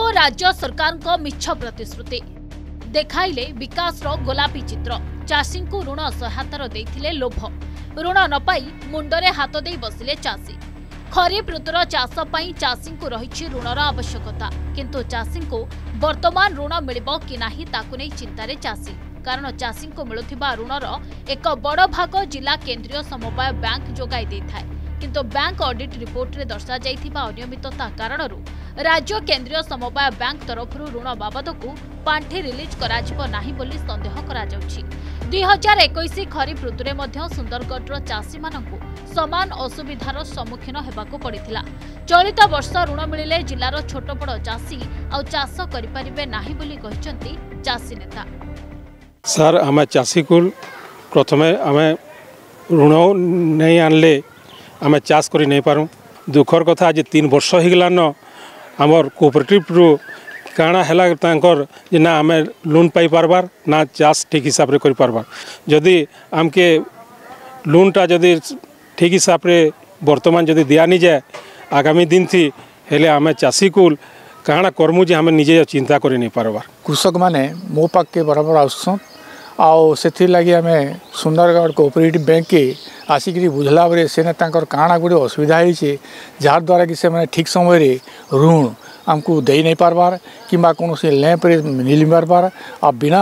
को राज्य सरकार को मिछ प्रतिश्रुति देखाइले विकास गोलापी चित्र चाषी को ऋण सहायतार देथिले लोभ ऋण न पाई मुंडरे हाथ दे बसिले चाषी खरीफ ऋतुर चाष पई चाषी को रही ऋणर आवश्यकता किंतु चाषी को वर्तमान ऋण मिलिबो कि नाही ताकु नै चिंतारे चाषी कारण चाषी को मिलुथिबा ऋणर एक बड़ भाग जिला केंद्रीय समवाय बैंक जोगाई देथाय किंतु बैंक ऑडिट रिपोर्ट रे दर्शा जाइथिबा अनियमितता कारणरू राज्य केंद्रीय समवाय बैंक तरफ ऋण बाबद को पांठि रिलीज कराजिबो नाही बोली संदेह करा जाउछि 2021 खरीफ ऋतुरे मध्य सुंदरगढ़ चाषी मानकु समान असुविधार सम्मुखीन हेबाकु पड़िथिला चलित वर्ष ऋण मिलिले जिल्लार छोट बड़ चाषी आ चाष करि परिबे नाही बोली कहिसंती चाषी नेता सर आम चाषी को प्रथमे आम ऋण नहीं आनले आम चाष करि नहीं पारूँ दुखर कथा आज 3 वर्ष हो गलान आमर कोऑपरेटिव रु काଣା ହେଲା तांकर जे ना आम लोन पाई पारबार ना चाष ठीक हिसाब रे करि पारबार जदि आमके लोनटा जदि ठीक हिसाब रे वर्तमान जदि दिया नहीं जाए आगामी दिन थी हेले आम चाषी को काଣା करमु जे आम निजे चिंता करि नहीं पारबार कृषक माने मो पाक के बराबर आउसन आउ से लगी आम सुंदरगढ़ कोऑपरेटिव बैंक के आसिक बुझला बेले से काଣା गुड़े असुविधा होती जहाँद्वारा कि से ठीक समय ऋण आमको दे नहीं पारबार कि कौन लैंप रे मिल पारबार आ बिना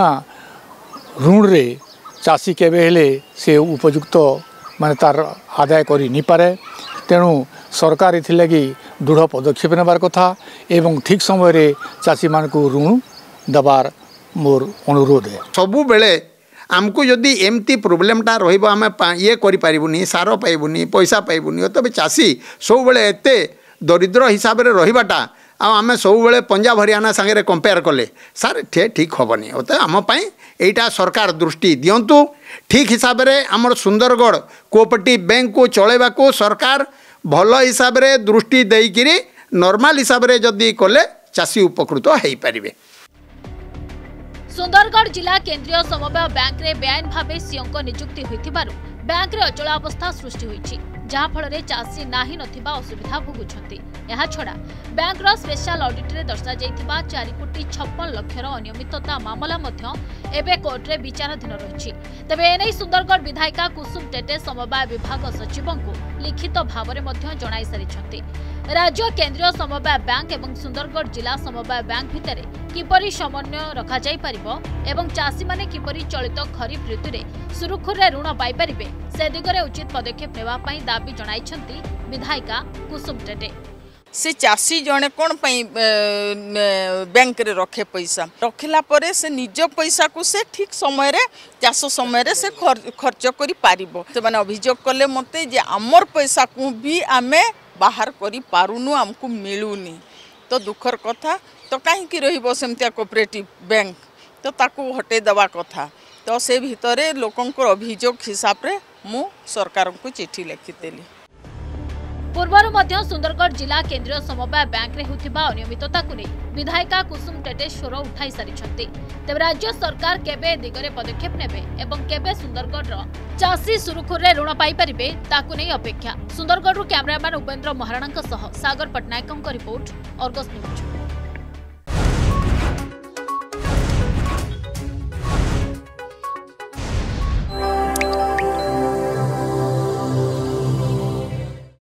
ऋण रे चाषी केबे हेले से उपयुक्त माने तार आदाय करि नहीं पारे तेणु सरकार इथिलागी दृढ़ पदक्षेप नेबार कथा एवं ठीक समय चाषी मान को ऋण दबार मोर अनुरोध है सबु बेले आमको जदि एमती प्रोब्लेमटा रहिबो आमे ये करि पारिबुनी सार पाइबुनी पैसा पाइबुनी तबे चाषी सब बेले एते दरिद्र हिसाब रे रहिबाटा आमे सब बेले पंजाब हरियाणा संगे कंपेयर कले सार ठीक हेनी तो आम एटा सरकार दृष्टि दिंतु ठीक हिसाब रे आमर सुंदरगढ़ कोऑपरेटिव बैंक को चलेबा को सरकार भल हिसाब रे दृष्टि देइकिरी नॉर्मल हिसाब रे जदि कले चाषी उपकृत हेई पारिबे। सुंदरगढ़ जिला केंद्रीय समवाय बैंक रे बेआईन भावे सीओं नियुक्ति होइथिबारु बैंक रे अचलावस्था सृष्टि होइछि जहा फल चाषी नाही नथिबा असुविधा भोगुछंती एहा छडा बैंक रो स्पेशल ऑडिट रे दर्शा जाइथिबा 4,56 लाखर अनियमितता मामला मध्य एबे कोर्ट रे विचाराधीन रहिछि तबे एनै सुंदरगढ़ विधायिका कुसुम टेटे समवाय विभाग सचिवों को लिखित भाव में मध्य जणाई सारिछंती राज्य केंद्रीय समवाय बैंक एवं सुंदरगढ़ जिला समवाय बैंक भितर किपरि समन्वय रखा जाई परिबो एवं चाषी माने किपरि चलित खरीफ ऋतु रे सुरुखुर रे ऋण पाई परिबे से दिगरे उचित पदक्षेप नेबा पई दाबी जणाइछंती विधायिका कुसुम टेटे से चाषी जड़े कौन बैंक रे रखे पैसा रखला परे से निज पैसा को से ठीक समय रे चाष समय रे से खर्च करि पारिबो से माने अभियोग कले मते जे आमर पैसा को भी आमे बाहर करि पारुनु हमको मिलुनी तो दुखर कथा तो कहीं की रहिबो सेमतिया कोऑपरेटिव बैंक तो ताकू हटे दवा कथा तो से भितरे लोकंकर अभियोग हिसाब रे मु सरकार को चिट्ठी लिखिदेली पूर्वर मध्य सुंदरगढ़ जिला केंद्रीय समवाय बैंक रे होतिबा अनियमितता को नहीं विधायिका कुसुम टेटे स्वर उठाई सारिछंती तेब राज्य सरकार केबे दिगरे पदक्षेप नेबे एवं केबे सुंदरगढ़ रो चाषी सुरुखुर रे ऋण पाई परिबे ताकु नहीं अपेक्षा सुंदरगढ़ रो कैमरामैन उपेंद्र महाराणा सह Sagar Patnaik report Argus news.